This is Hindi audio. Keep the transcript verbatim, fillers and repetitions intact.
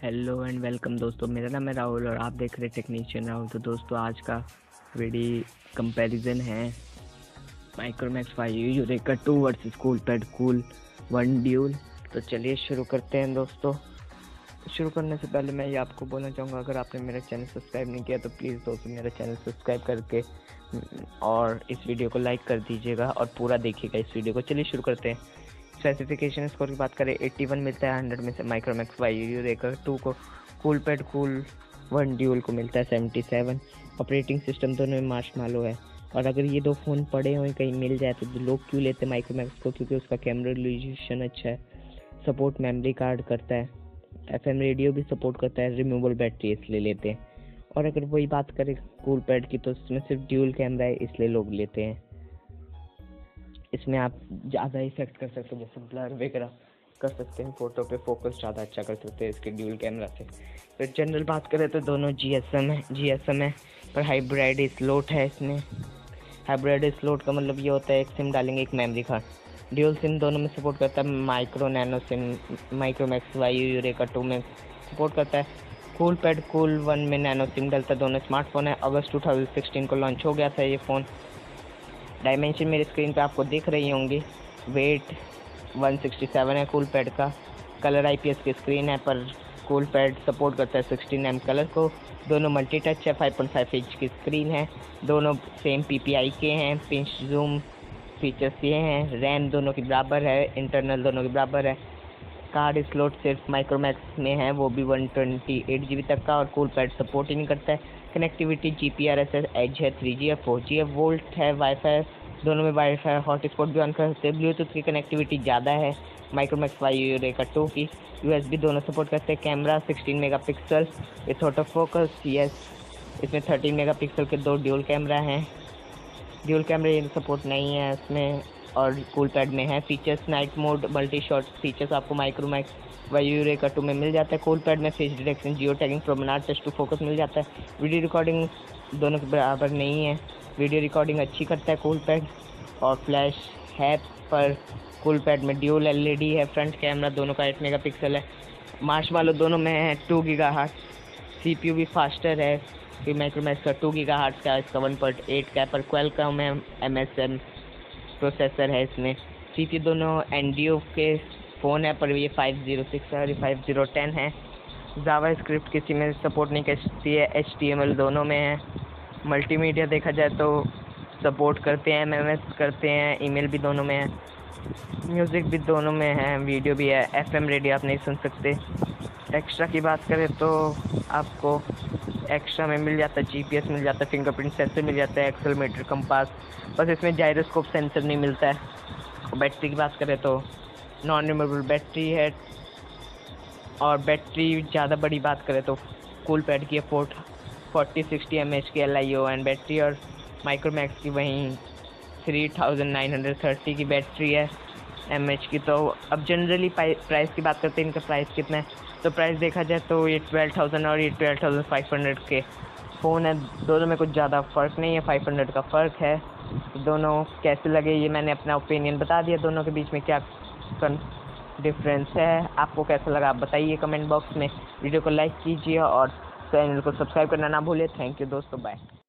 हेलो एंड वेलकम दोस्तों, मेरा नाम है राहुल और आप देख रहे हैं टेक्नीशियन राहुल। तो दोस्तों आज का वीडियो कंपैरिजन है Micromax five Eureka two versus Coolpad Cool one dual. तो चलिए शुरू करते हैं दोस्तों। शुरू करने से पहले मैं ये आपको बोलना चाहूँगा, अगर आपने मेरा चैनल सब्सक्राइब नहीं किया तो प्लीज़ दोस्तों मेरा चैनल सब्सक्राइब करके और इस वीडियो को लाइक कर दीजिएगा और पूरा देखिएगा इस वीडियो को। चलिए शुरू करते हैं। स्पेसिफिकेशन स्कोर की बात करें, इक्यासी मिलता है हंड्रेड में से माइक्रोमैक्स फाइव यूरेका टू को। कूलपैड कूल वन ड्यूल को मिलता है सतहत्तर। ऑपरेटिंग सिस्टम दोनों में मार्शमैलो है। और अगर ये दो फ़ोन पड़े हुए कहीं मिल जाए तो लोग क्यों लेते हैं माइक्रोमैक्स को? क्योंकि उसका कैमरा रिजोल्यूशन अच्छा है, सपोर्ट मेमोरी कार्ड करता है, एफएम रेडियो भी सपोर्ट करता है, रिमूवेबल बैटरी इसलिए लेते हैं। और अगर वही बात करें कूलपैड की तो इसमें सिर्फ ड्यूल कैमरा है इसलिए लोग लेते हैं। इसमें आप ज़्यादा इफेक्ट कर सकते हैं, जैसे ब्लर वगैरह कर सकते हैं, फ़ोटो पे फोकस ज़्यादा अच्छा कर सकते हैं इसके ड्यूल कैमरा से। तो जनरल बात करें तो दोनों जीएसएम है जीएसएम है पर हाइब्रिड स्लॉट है इसमें। हाइब्रिड स्लॉट का मतलब ये होता है एक सिम डालेंगे एक मेमोरी कार्ड। ड्यूल सिम दोनों में सपोर्ट करता है। Micro nano SIM Micromax five Eureka two में सपोर्ट करता है। कूलपैड कूल वन में नैनो सिम डलता है। दोनों स्मार्टफोन है। अगस्त टू थाउजेंड सिक्सटीन को लॉन्च हो गया था ये फ़ोन। डायमेंशन मेरी स्क्रीन पे आपको दिख रही होंगी। वेट वन सिक्सटी सेवन है कूलपैड का। कलर आईपीएस की स्क्रीन है पर कूलपैड सपोर्ट करता है सिक्सटीन एम कलर को। दोनों मल्टी टच है। फाइव पॉइंट फाइव इंच की स्क्रीन है। दोनों सेम पीपीआई के हैं। पिंच जूम फीचर्स ये हैं। रैम दोनों की बराबर है। इंटरनल दोनों की बराबर है। कार्ड स्लॉट सिर्फ माइक्रोमैक्स में है, वो भी one twenty eight G B तक का, और कूलपैड सपोर्ट ही नहीं करता है। Connectivity G P R S S edge है, थ्री जी है, फोर जी है, वोल्ट है, वाईफाई दोनों में वाईफाई हॉटस्पॉट भी ऑन कर सकते हैं। ब्लूटूथ की कनेक्टिविटी ज़्यादा है माइक्रोमैक्स फाइव यूरेका टू की। यूएसबी दोनों सपोर्ट करते हैं। Camera sixteen megapixel with auto focus, yes. इसमें थर्टीन मेगापिक्सल के दो ड्यूल कैमरा हैं। ड्यूल कैमरे ये सपोर्ट नहीं है इसमें और कूलपैड में है। Features night mode multi shot features आपको माइक्रोमैक्स फाइव यूरेका टू में मिल जाता है। कूलपैड में face detection, geo tagging, promenade, touch to focus मिल जाता है। वीडियो रिकॉर्डिंग दोनों के बराबर नहीं है। वीडियो रिकॉर्डिंग अच्छी करता है कूलपैड और फ्लैश है पर कूलपैड में ड्यूल एलईडी है। फ्रंट कैमरा दोनों का एट मेगापिक्सल है। मार्शमैलो दोनों में है टू गीगाहर्ट्ज़। सीपीयू भी फास्टर है कि माइक्रोमैक्स का टू गीगाहर्ट्ज़ का, इसका वन पॉइंट एट का, पर क्वालकॉम है एम एस एम प्रोसेसर है इसमें। सीपीयू दोनों एनडीओ के फ़ोन है पर ये फाइव ज़ीरो सिक्स है और ये फाइव ज़ीरो टेन है। जावा स्क्रिप्ट किसी में सपोर्ट नहीं करती है। एच टी एम एल दोनों में है। मल्टीमीडिया देखा जाए तो सपोर्ट करते हैं, एमएमएस करते हैं, ईमेल भी दोनों में है, म्यूज़िक भी दोनों में है, वीडियो भी है। एफएम रेडियो आप नहीं सुन सकते। एक्स्ट्रा की बात करें तो आपको एक्स्ट्रा में मिल जाता है जीपीएस मिल जाता है, फिंगरप्रिंट सेंसर मिल जाता है, एक्सेलेरोमीटर, कंपास, बस इसमें जायरोस्कोप सेंसर नहीं मिलता है। और बैटरी की बात करें तो नॉन रिमूवेबल बैटरी है। और बैटरी ज़्यादा बड़ी बात करें तो कूलपैड की fort forty sixty M H की L I O N battery और माइक्रोमैक्स की वहीं three thousand nine hundred thirty की बैटरी है एम एच की। तो अब जनरली प्राइस की बात करते हैं, इनका प्राइस कितना है तो प्राइस देखा जाए तो ये ट्वेल्व थाउजेंड और ये ट्वेल्व थाउजेंड फाइव हंड्रेड के फ़ोन है। दोनों में कुछ ज़्यादा फ़र्क नहीं है, फाइव हंड्रेड का फ़र्क है। तो दोनों कैसे लगे ये मैंने अपना ओपिनियन बता दिया, दोनों के बीच में क्या डिफरेंस है। आपको कैसा लगा आप बताइए कमेंट बॉक्स में। वीडियो को लाइक कीजिए और चैनल को सब्सक्राइब करना ना भूलिए। थैंक यू दोस्तों, बाय।